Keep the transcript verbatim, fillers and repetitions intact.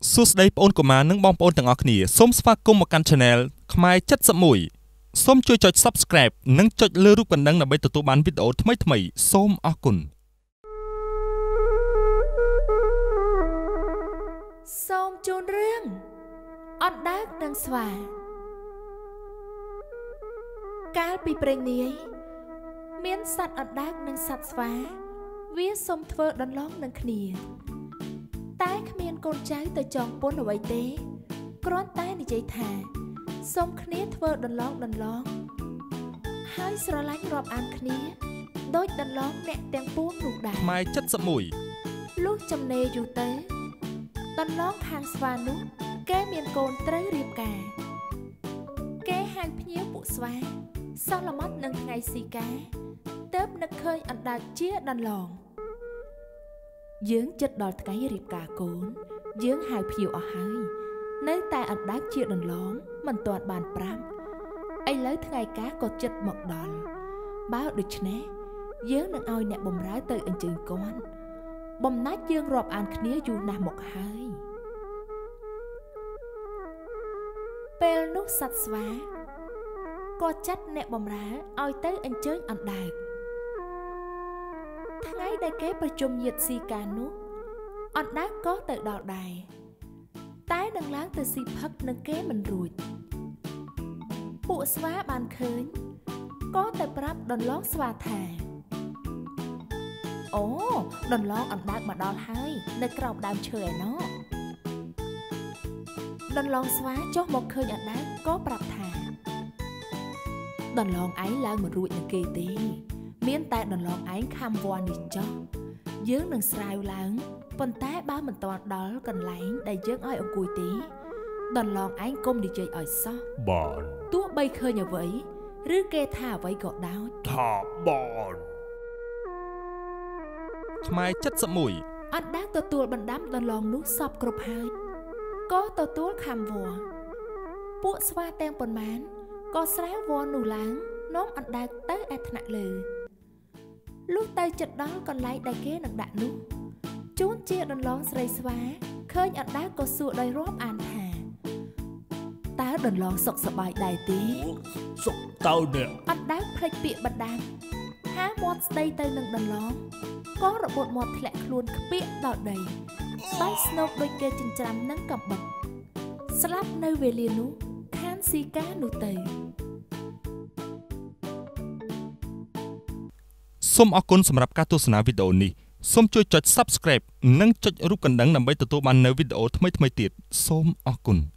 សួស្តីបងប្អូនកុមារនិងបងប្អូនទាំងអស់គ្នាសូមស្វាគមន៍មកកាន់ Channel ខ្មែរเจ็ดสิบเอ็ดសូមជួយចុច Subscribe និងចុចលើរូបកណ្ដឹងដើម្បីទទួលបានវីដេអូថ្មីៗសូមអរគុណសូមជូនរឿងអត់ដើកនឹងស្វាកាលពីព្រេងនាយមានសត្វអត់ដើកនិងសត្វស្វាវាសុំធ្វើដន្លងនឹងគ្នាតែគ្មានកូនចៅទៅចងពន្ធអ្វីទេគ្រាន់តែនិយាយថាសុំគ្នាធ្វើដន្លងដន្លងហើយស្រឡាញ់រាប់អានគ្នាដូចដន្លងអ្នកទាំងពួងនោះដែរខ្មែរเจ็ดสิบเอ็ดលុះចំណេរយូរទៅដន្លងខាងស្វានោះគេមានកូនត្រូវរៀបការគេហៅភ្ញៀវពួកស្វាសន្មត់នឹងថ្ងៃស៊ីការទើបនឹកឃើញអណ្ដើកជាដន្លងយើងចិត្តដល់ថ្ងៃរៀបការកូនយើងហៅភ្ញៀវអស់ហើយនៅតែអណ្ដើកជាដន្លងមិនទាន់បានប្រាប់ឥឡូវថ្ងៃការក៏ចិត្តមកដល់បើដូច្នេះយើងនឹងឲ្យអ្នកបម្រើទៅអញ្ជើញគាត់បំណាច់យើងរាប់អានគ្នាយូរណាស់មកហើយពេលនោះសត្វស្វាក៏ចាត់អ្នកបម្រើឲ្យទៅអញ្ជើញអណ្ដើកថ្ងៃដែលគេប្រជុំញាតិស៊ីការនោះអណ្ដើកក៏ទៅដល់ដែរតែនឹងឡើងទៅស៊ីផឹកនឹងគេមិនរួចពួកស្វាបានឃើញក៏ទៅប្រាប់ដន្លងស្វាថាអូដន្លងអណ្ដើកមកដល់ហើយនៅក្រោមដើមឈើឯណោះដន្លងស្វាចុះមកឃើញអណ្ដើកក៏ប្រាប់ថាដន្លងឯងឡើងមិនរួចនឹងគេទេមានតែដន្លងឯងខំវ័ននេះចុះយើងនឹងស្រាវឡើងប៉ុន្តែបើមិនទាន់ដល់កន្លែងដែលយើងឲ្យអង្គុយទេដន្លងឯងកុំនិយាយឲ្យសោះបានទោះបីឃើញអ្វីឬគេថាអ្វីក៏ដោយថាបានខ្មែរเจ็ดสิบเอ็ดអត់ដើកទទួលបណ្ដាំដន្លងនោះសពគ្រប់ហើយក៏ទទួលខំវ័នពួកស្វាទាំងប៉ុន្មានក៏ស្រាវវ័ននោះឡើងនាំអណ្ដើកទៅឯថ្នាក់លើលុះទៅចិត្តដល់កន្លែងដែលគេនឹងដាក់នោះជួនជាដន្លងស្រីស្វាឃើញអណ្ដើកក៏សួរដោយរាប់អានថាតើដន្លងសុខសប្បាយដែរទេសុខតើអ្នកអណ្ដើកភ្លេចពាក្យបណ្ដាំហាមាត់ស្ដីទៅនឹងដន្លងក៏របូតមាត់ធ្លាក់ខ្លួនខ្ពាកដល់ដីស្បែកស្នូកដូចគេចិញ្ច្រាំនឹងកំបិតស្លាប់នៅវេលានោះខានស៊ីកានោះទៅសូមអរគុណសម្រាប់ការទស្សនាវីដេអូនេះសូមជួយចុច Subscribe និងចុចរូបកណ្ដឹងដើម្បីទទួលបាននូវវីដេអូថ្មីៗទៀតសូមអរគុណ